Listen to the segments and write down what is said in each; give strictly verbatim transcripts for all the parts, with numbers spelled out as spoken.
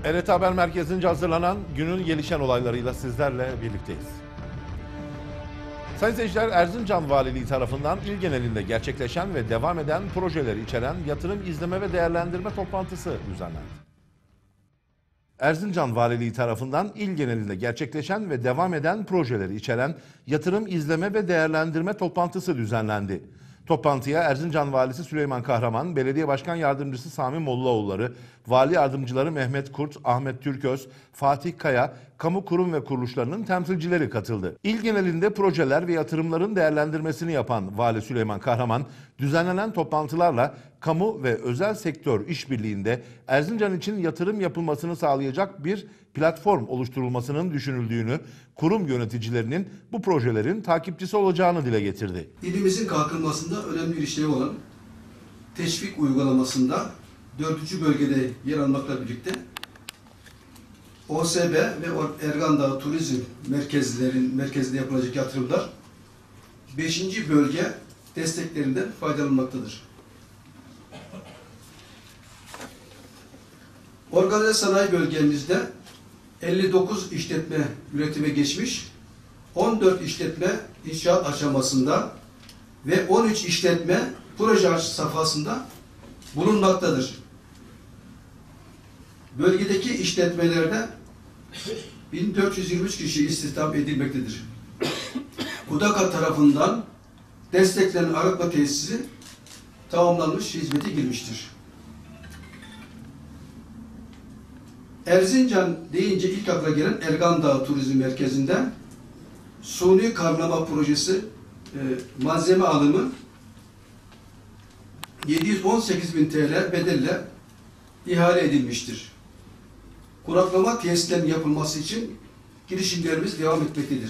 N T Haber Merkezi'nce hazırlanan günün gelişen olaylarıyla sizlerle birlikteyiz. Sayın seyirciler, Erzincan Valiliği tarafından il genelinde gerçekleşen ve devam eden projeleri içeren yatırım izleme ve değerlendirme toplantısı düzenlendi. Erzincan Valiliği tarafından il genelinde gerçekleşen ve devam eden projeleri içeren yatırım izleme ve değerlendirme toplantısı düzenlendi. Toplantıya Erzincan Valisi Süleyman Kahraman, Belediye Başkan Yardımcısı Sami Mollaoğulları, Vali Yardımcıları Mehmet Kurt, Ahmet Türköz, Fatih Kaya, kamu kurum ve kuruluşlarının temsilcileri katıldı. İl genelinde projeler ve yatırımların değerlendirmesini yapan Vali Süleyman Kahraman, düzenlenen toplantılarla kamu ve özel sektör işbirliğinde Erzincan için yatırım yapılmasını sağlayacak bir platform oluşturulmasının düşünüldüğünü, kurum yöneticilerinin bu projelerin takipçisi olacağını dile getirdi. İlimizin kalkınmasında önemli bir işlevi olan teşvik uygulamasında dördüncü bölgede yer almakla birlikte O S B ve Ergan Dağı Turizm merkezlerin merkezinde yapılacak yatırımlar beşinci bölge desteklerinden faydalanmaktadır. Organize sanayi bölgemizde elli dokuz işletme üretime geçmiş, on dört işletme inşaat aşamasında ve on üç işletme proje safhasında bulunmaktadır. Bölgedeki işletmelerde bin dört yüz yirmi üç kişi istihdam edilmektedir. KUDAKA tarafından desteklenen arıtma tesisi tamamlanmış, hizmete girmiştir. Erzincan deyince ilk akla gelen Ergan Dağı Turizm Merkezi'nden suni karlama projesi e, malzeme alımı yedi yüz on sekiz bin T L bedelle ihale edilmiştir. Kuraklama tesislerinin yapılması için girişimlerimiz devam etmektedir.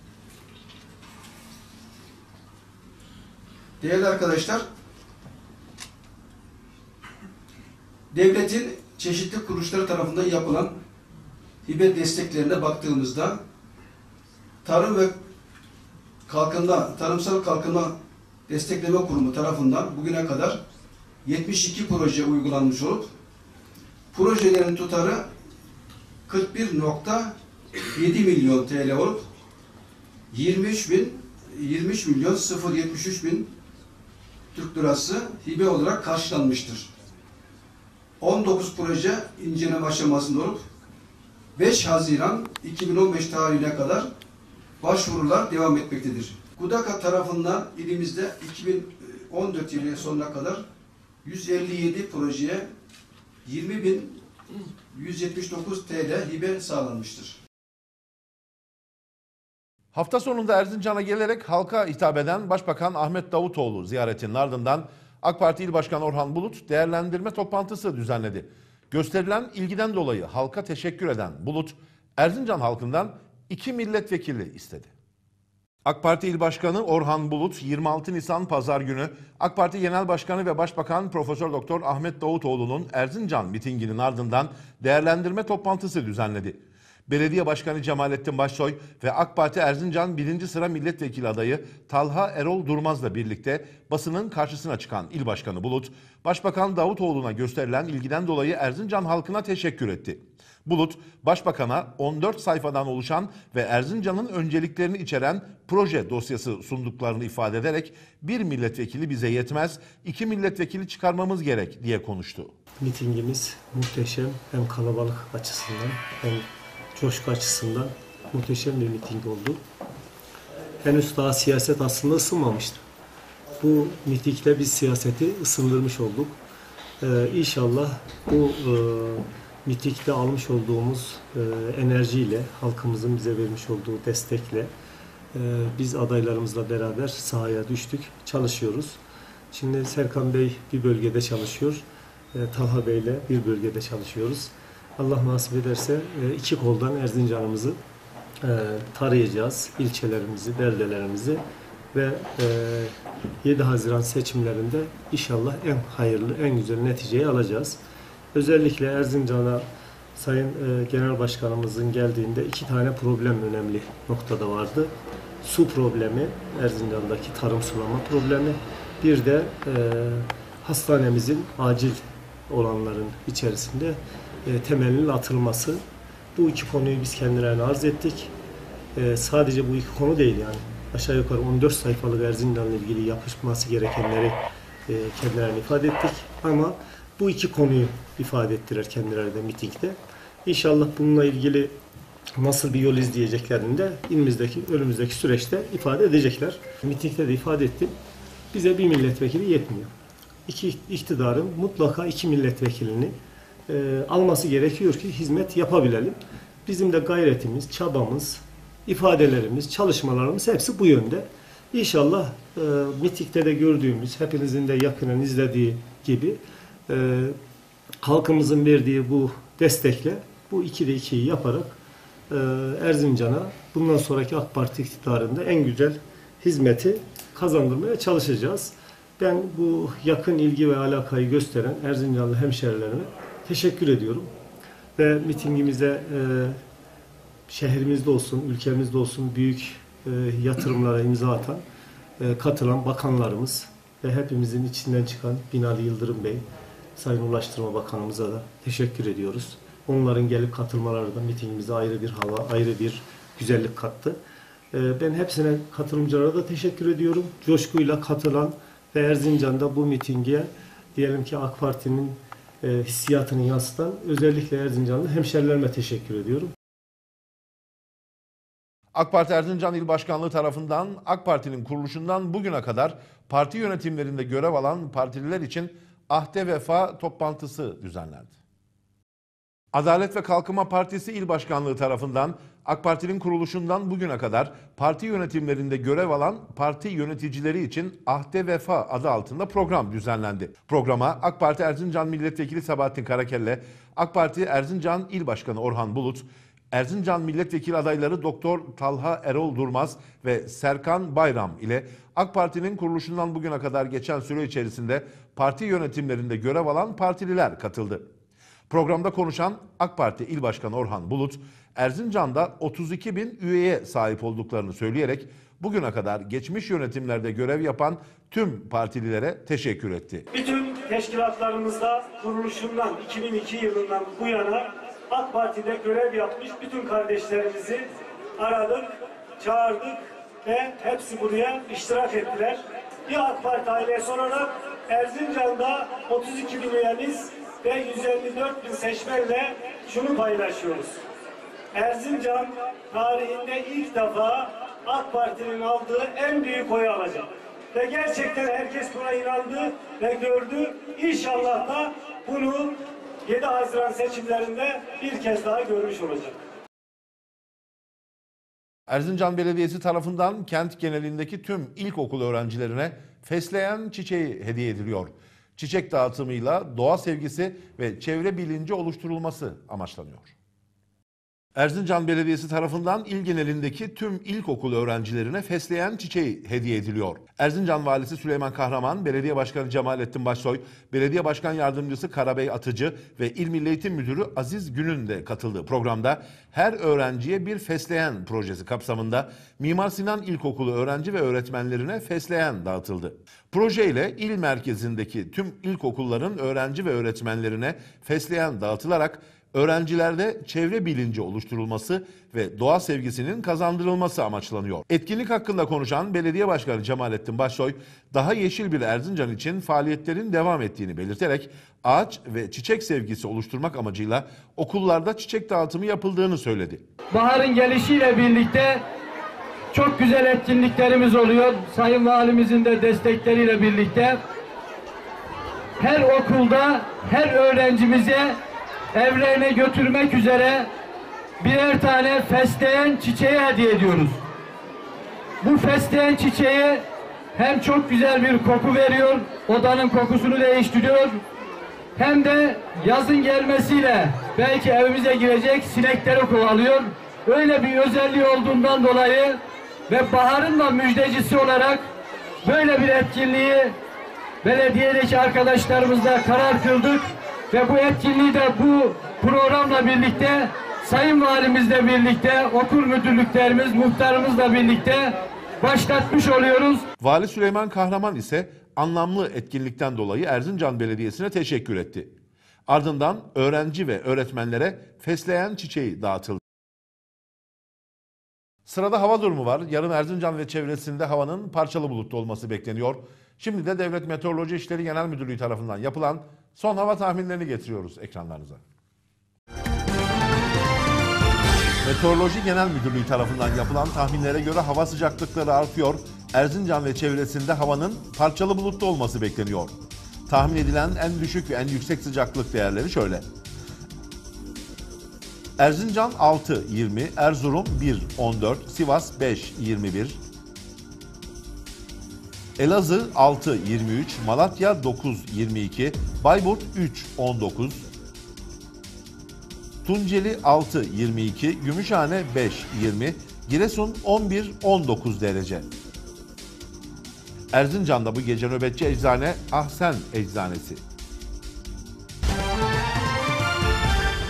Değerli arkadaşlar, devletin çeşitli kuruluşları tarafından yapılan hibe desteklerine baktığımızda Tarım ve Kalkınma, Tarımsal Kalkınma Destekleme Kurumu tarafından bugüne kadar yetmiş iki proje uygulanmış olup projelerin tutarı kırk bir nokta yedi milyon T L olup yirmi üç bin yirmi üç milyon sıfır yetmiş üç bin Türk lirası hibe olarak karşılanmıştır. on dokuz proje inceleme aşamasında olup beş Haziran iki bin on beş tarihine kadar başvurular devam etmektedir. KUDAKA tarafından ilimizde iki bin on dört yılı sonuna kadar yüz elli yedi projeye yirmi bin yüz yetmiş dokuz T L hibe sağlanmıştır. Hafta sonunda Erzincan'a gelerek halka hitap eden Başbakan Ahmet Davutoğlu ziyaretinin ardından AK Parti İl Başkanı Orhan Bulut değerlendirme toplantısı düzenledi. Gösterilen ilgiden dolayı halka teşekkür eden Bulut, Erzincan halkından iki milletvekili istedi. AK Parti İl Başkanı Orhan Bulut yirmi altı Nisan Pazar günü AK Parti Genel Başkanı ve Başbakan Profesör Doktor Ahmet Davutoğlu'nun Erzincan mitinginin ardından değerlendirme toplantısı düzenledi. Belediye Başkanı Cemalettin Başsoy ve AK Parti Erzincan birinci sıra milletvekili adayı Talha Erol Durmaz'la birlikte basının karşısına çıkan İl Başkanı Bulut, Başbakan Davutoğlu'na gösterilen ilgiden dolayı Erzincan halkına teşekkür etti. Bulut, Başbakan'a on dört sayfadan oluşan ve Erzincan'ın önceliklerini içeren proje dosyası sunduklarını ifade ederek bir milletvekili bize yetmez, iki milletvekili çıkarmamız gerek diye konuştu. Mitingimiz muhteşem, hem kalabalık açısından hem coşku açısından muhteşem bir miting oldu. Henüz daha siyaset aslında ısınmamıştı. Bu mitingde biz siyaseti ısındırmış olduk. Ee, İnşallah bu e, mitingde almış olduğumuz e, enerjiyle, halkımızın bize vermiş olduğu destekle e, biz adaylarımızla beraber sahaya düştük, çalışıyoruz. Şimdi Serkan Bey bir bölgede çalışıyor, e, Talha Bey ile bir bölgede çalışıyoruz. Allah nasip ederse iki koldan Erzincan'ımızı tarayacağız, ilçelerimizi, beldelerimizi ve yedi Haziran seçimlerinde inşallah en hayırlı, en güzel neticeyi alacağız. Özellikle Erzincan'a Sayın Genel Başkanımızın geldiğinde iki tane problem önemli noktada vardı. Su problemi, Erzincan'daki tarım sulama problemi, bir de hastanemizin acil olanların içerisinde e, temelinin atılması. Bu iki konuyu biz kendilerine arz ettik. E, sadece bu iki konu değil yani. Aşağı yukarı on dört sayfalık Erzincan'la ilgili yapılması gerekenleri e, kendilerine ifade ettik. Ama bu iki konuyu ifade ettiler kendileri de mitingde. İnşallah bununla ilgili nasıl bir yol izleyeceklerini de önümüzdeki, önümüzdeki süreçte ifade edecekler. Mitingde de ifade ettim. Bize bir milletvekili yetmiyor. İki iktidarın mutlaka iki milletvekilini e, alması gerekiyor ki hizmet yapabilelim. Bizim de gayretimiz, çabamız, ifadelerimiz, çalışmalarımız hepsi bu yönde. İnşallah e, mitingde de gördüğümüz, hepinizin de yakinen izlediği gibi e, halkımızın verdiği bu destekle bu ikide ikiyi yaparak e, Erzincan'a bundan sonraki AK Parti iktidarında en güzel hizmeti kazandırmaya çalışacağız. Ben bu yakın ilgi ve alakayı gösteren Erzincanlı hemşerilerime teşekkür ediyorum. Ve mitingimize e, şehrimizde olsun, ülkemizde olsun büyük e, yatırımlara imza atan, e, katılan bakanlarımız ve hepimizin içinden çıkan Binali Yıldırım Bey, Sayın Ulaştırma Bakanımıza da teşekkür ediyoruz. Onların gelip katılmaları da mitingimize ayrı bir hava, ayrı bir güzellik kattı. E, ben hepsine, katılımcılara da teşekkür ediyorum. Coşkuyla katılan ve Erzincan'da bu mitinge diyelim ki AK Parti'nin e, hissiyatını yansıtan özellikle Erzincanlı hemşerilerime teşekkür ediyorum. AK Parti Erzincan İl Başkanlığı tarafından AK Parti'nin kuruluşundan bugüne kadar parti yönetimlerinde görev alan partililer için ahde vefa toplantısı düzenlendi. Adalet ve Kalkınma Partisi İl Başkanlığı tarafından AK Parti'nin kuruluşundan bugüne kadar parti yönetimlerinde görev alan parti yöneticileri için ahde vefa adı altında program düzenlendi. Programa AK Parti Erzincan Milletvekili Sabahattin Karakelle, AK Parti Erzincan İl Başkanı Orhan Bulut, Erzincan Milletvekili adayları Doktor Talha Erol Durmaz ve Serkan Bayram ile AK Parti'nin kuruluşundan bugüne kadar geçen süre içerisinde parti yönetimlerinde görev alan partililer katıldı. Programda konuşan AK Parti İl Başkanı Orhan Bulut, Erzincan'da otuz iki bin üyeye sahip olduklarını söyleyerek bugüne kadar geçmiş yönetimlerde görev yapan tüm partililere teşekkür etti. Bütün teşkilatlarımızda kuruluşundan iki bin iki yılından bu yana AK Parti'de görev yapmış bütün kardeşlerimizi aradık, çağırdık ve hepsi buraya iştirak ettiler. Bir AK Parti ailesi olarak Erzincan'da otuz iki bin üyemiz ve yüz elli dört bin seçmenle şunu paylaşıyoruz. Erzincan tarihinde ilk defa AK Parti'nin aldığı en büyük oyu alacak. Ve gerçekten herkes buna inandı ve gördü. İnşallah da bunu yedi Haziran seçimlerinde bir kez daha görmüş olacak. Erzincan Belediyesi tarafından kent genelindeki tüm ilkokul öğrencilerine fesleğen çiçeği hediye ediliyor. Çiçek dağıtımıyla doğa sevgisi ve çevre bilinci oluşturulması amaçlanıyor. Erzincan Belediyesi tarafından il genelindeki tüm ilkokul öğrencilerine fesleğen çiçeği hediye ediliyor. Erzincan Valisi Süleyman Kahraman, Belediye Başkanı Cemalettin Başsoy, Belediye Başkan Yardımcısı Karabey Atıcı ve İl Milli Eğitim Müdürü Aziz Gün'ün de katıldığı programda her öğrenciye bir fesleğen projesi kapsamında Mimar Sinan İlkokulu öğrenci ve öğretmenlerine fesleğen dağıtıldı. Proje ile il merkezindeki tüm ilkokulların öğrenci ve öğretmenlerine fesleğen dağıtılarak öğrencilerde çevre bilinci oluşturulması ve doğa sevgisinin kazandırılması amaçlanıyor. Etkinlik hakkında konuşan Belediye Başkanı Cemalettin Başsoy, daha yeşil bir Erzincan için faaliyetlerin devam ettiğini belirterek ağaç ve çiçek sevgisi oluşturmak amacıyla okullarda çiçek dağıtımı yapıldığını söyledi. Baharın gelişiyle birlikte çok güzel etkinliklerimiz oluyor. Sayın Valimizin de destekleriyle birlikte her okulda her öğrencimize evlerine götürmek üzere birer tane fesleğen çiçeği hediye ediyoruz. Bu fesleğen çiçeği hem çok güzel bir koku veriyor, odanın kokusunu değiştiriyor, hem de yazın gelmesiyle belki evimize girecek sinekleri kovalıyor. Öyle bir özelliği olduğundan dolayı ve baharın da müjdecisi olarak böyle bir etkinliği belediyedeki arkadaşlarımızla karar kıldık. Ve bu etkinliği de bu programla birlikte Sayın Valimizle birlikte okul müdürlüklerimiz, muhtarımızla birlikte başlatmış oluyoruz. Vali Süleyman Kahraman ise anlamlı etkinlikten dolayı Erzincan Belediyesi'ne teşekkür etti. Ardından öğrenci ve öğretmenlere fesleğen çiçeği dağıtıldı. Sırada hava durumu var. Yarın Erzincan ve çevresinde havanın parçalı bulutlu olması bekleniyor. Şimdi de Devlet Meteoroloji İşleri Genel Müdürlüğü tarafından yapılan son hava tahminlerini getiriyoruz ekranlarınıza. Meteoroloji Genel Müdürlüğü tarafından yapılan tahminlere göre hava sıcaklıkları artıyor. Erzincan ve çevresinde havanın parçalı bulutlu olması bekleniyor. Tahmin edilen en düşük ve en yüksek sıcaklık değerleri şöyle. Erzincan altı yirmi, Erzurum bir on dört, Sivas beş yirmi bir, Elazığ altı yirmi üç, Malatya dokuz yirmi iki, Bayburt üç on dokuz, Tunceli altı yirmi iki, Gümüşhane beş yirmi, Giresun on bir on dokuz derece. Erzincan'da bu gece nöbetçi eczane Ahsen Eczanesi.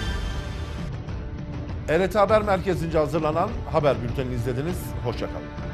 R T Haber Merkezi'nce hazırlanan haber bültenini izlediniz. Hoşça kalın.